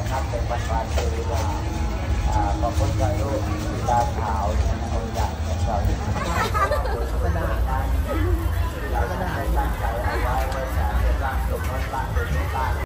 นับเป็นวันๆคือว่าพระพุทธรูปตาขาวองค์ใหญ่ของเราที่กระดาษเราได้ตั้งใจเอาไว้ว่าจะร่างสมมติร่างเป็นร่าง